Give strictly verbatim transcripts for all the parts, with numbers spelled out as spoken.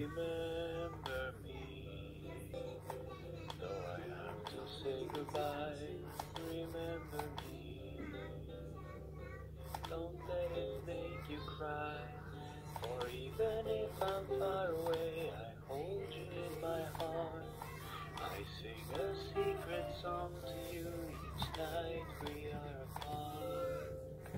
remember me. Though I have to say goodbye, remember me. Don't let it make you cry, for even if I'm far away, I hold you in my heart. I sing a secret song to you each night we are apart.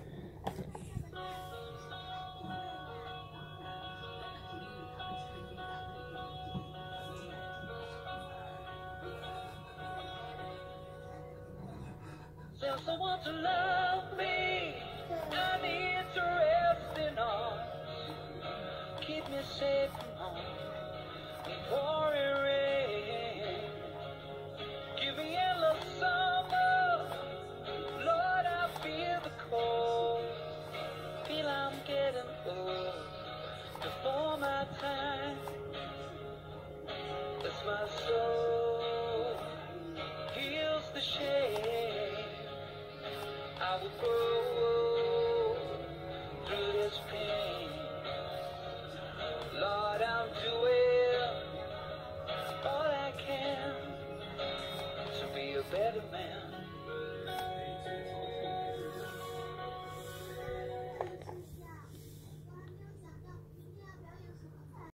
There's someone to love me, I need to rest in arms. Keep me safe from harm, pouring rain. Give me endless summer, Lord, I feel the cold. Feel I'm getting old, before my time. As my soul heals the shame, I will go